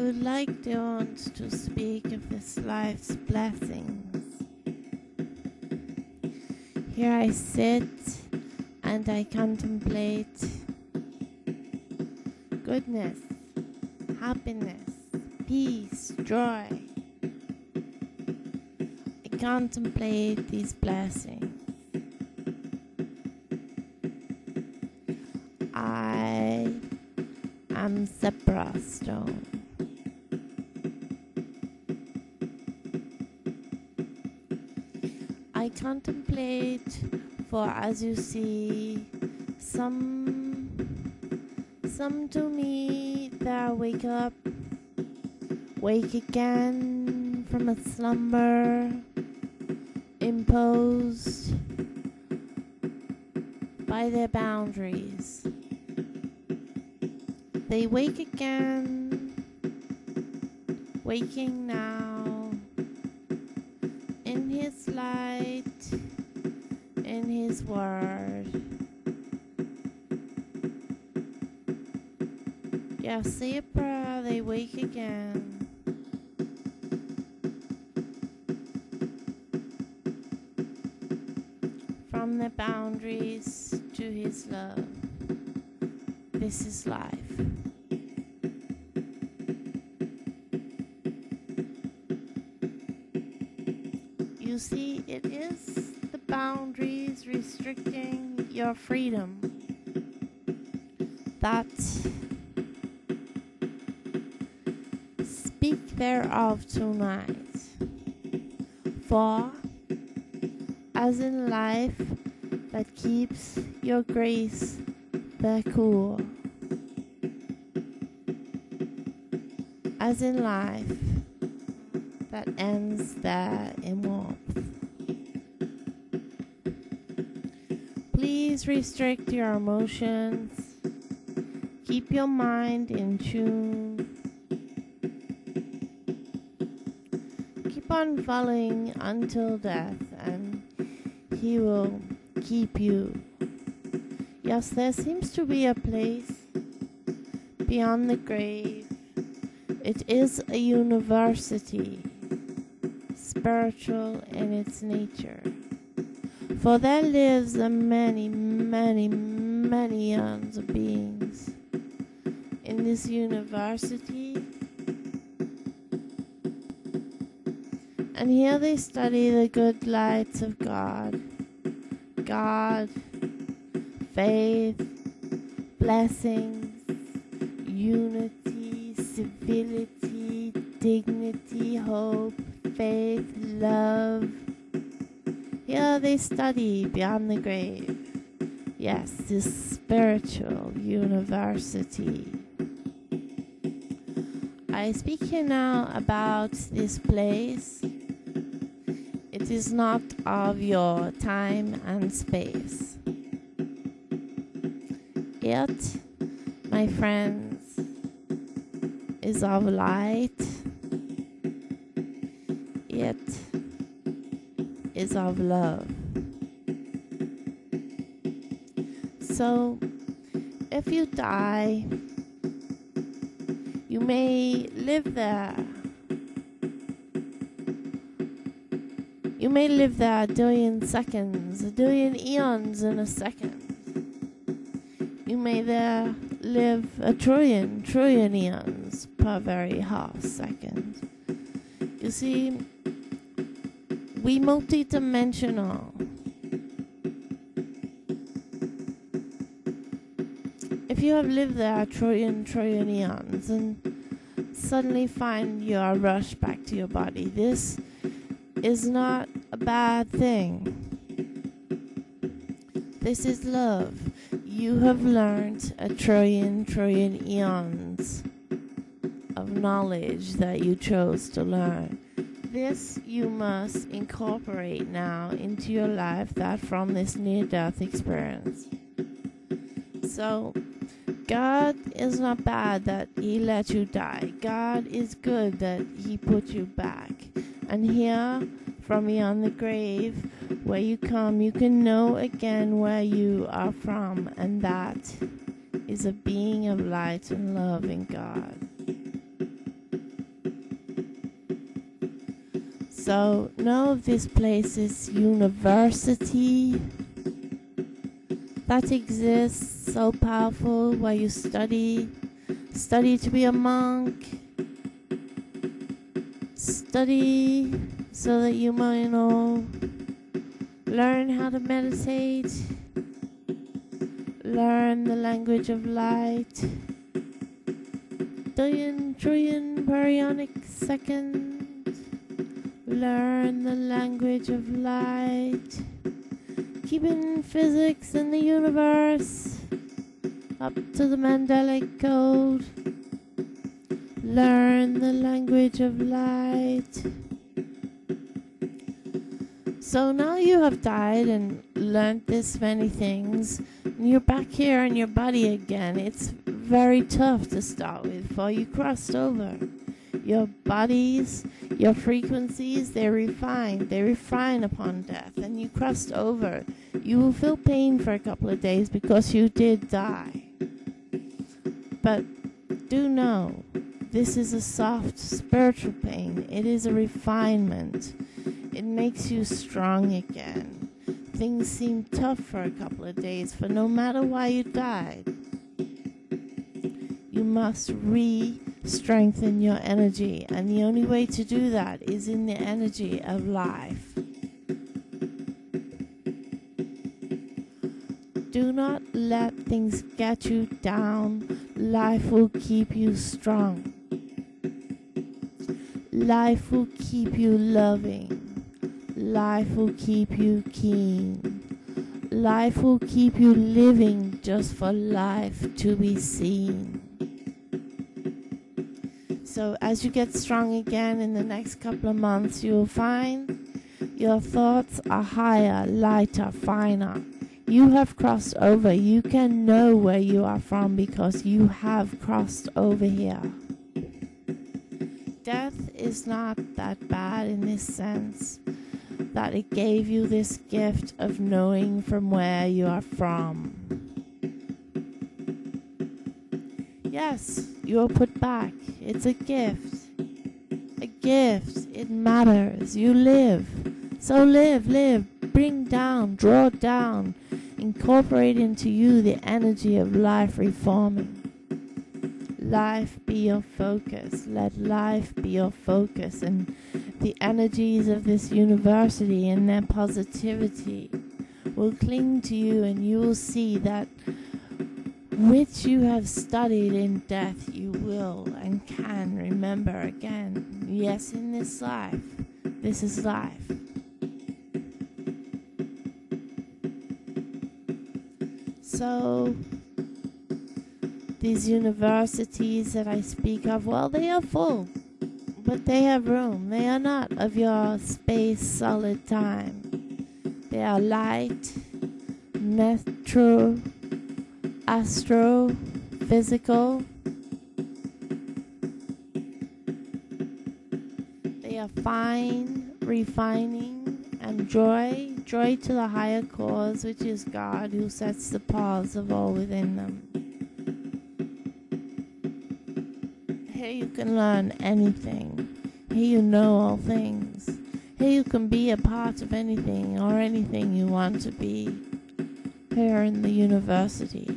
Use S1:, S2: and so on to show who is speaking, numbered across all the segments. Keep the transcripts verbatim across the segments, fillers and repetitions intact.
S1: would like to want to speak of this life's blessings. Here I sit and I contemplate goodness, happiness, peace, joy. I contemplate these blessings. I am zebra stone. I contemplate, for as you see, some some to me that wake up, wake again from a slumber imposed by their boundaries. They wake again, waking now, in His light, in His word. Yeah, say a prayer, they wake again. From the boundaries to His love. This is life. You see, it is the boundaries restricting your freedom that speak thereof tonight. For as in life that keeps your grace there cool, as in life that ends there in warmth. Please restrict your emotions. Keep your mind in tune. Keep on following until death, and He will keep you. Yes, there seems to be a place beyond the grave. It is a university, spiritual in its nature. For there lives a many, many, many eons of beings in this university. And here they study the good lights of God. God, faith, blessings, unity, civility, dignity, hope, faith, love. Here they study beyond the grave. Yes, this spiritual university. I speak here now about this place. It is not of your time and space. It, my friends, is of light. It is of love. So, if you die, you may live there. You may live there a billion seconds, a billion eons in a second. You may there live a trillion, trillion eons per very half second. You see, we multi-dimensional. If you have lived there a trillion, trillion eons and suddenly find you are rushed back to your body, this is not a bad thing. This is love. You have learned a trillion, trillion eons of knowledge that you chose to learn. This you must incorporate now into your life, that from this near-death experience. So, God is not bad that He let you die. God is good that He put you back. And here, from beyond the grave, where you come, you can know again where you are from, and that is a being of light and love in God. So know of this place, this university that exists, so powerful, where you study, study to be a monk, study so that you might, you know, learn how to meditate, learn the language of light, billion, trillion, baryonic second, learn the language of light, keeping physics in the universe up to the Mandela Code, learn the language of light. So now you have died and learned this many things, and you're back here in your body again. It's very tough to start with, for you crossed over. Your bodies, your frequencies, they refine, they refine upon death, and you crossed over. You will feel pain for a couple of days because you did die. But do know, this is a soft spiritual pain. It is a refinement. It makes you strong again. Things seem tough for a couple of days, for no matter why you died, you must re-strengthen your energy. And the only way to do that is in the energy of life. Do not let things get you down. Life will keep you strong. Life will keep you loving. Life will keep you keen. Life will keep you living just for life to be seen. So as you get strong again in the next couple of months, you will find your thoughts are higher, lighter, finer. You have crossed over. You can know where you are from because you have crossed over here. Death is not that bad in this sense, that it gave you this gift of knowing from where you are from. Yes, you are put back. It's a gift. A gift. It matters. You live. So live, live. Bring down, draw down. Incorporate into you the energy of life reforming. Life be your focus. Let life be your focus. And the energies of this university and their positivity will cling to you, and you will see that which you have studied in death you will and can remember again. Yes, in this life. This is life. So these universities that I speak of, well, they are full, but they have room. They are not of your space solid time. They are light, metro, astro, physical. They are fine, refining, and joy. Joy to the higher cause, which is God, who sets the pause of all within them. Here you can learn anything. Here you know all things. Here you can be a part of anything or anything you want to be. Here in the university.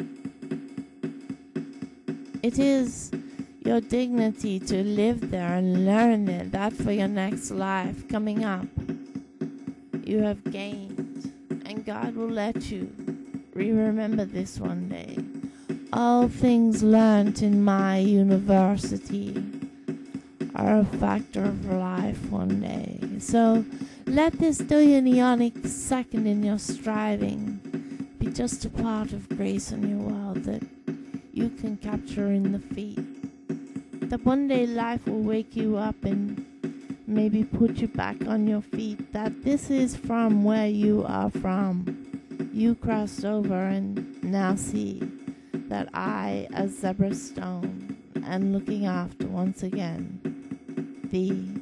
S1: It is your dignity to live there and learn it. That for your next life coming up. You have gained, and God will let you re-remember this one day. All things learnt in my university are a factor of life one day. So let this Dhyanionic second in your striving be just a part of grace in your world that you can capture in the feet. That one day life will wake you up and maybe put you back on your feet, that this is from where you are from. You crossed over and now see that I, as Zebra Stone, am looking after once again thee.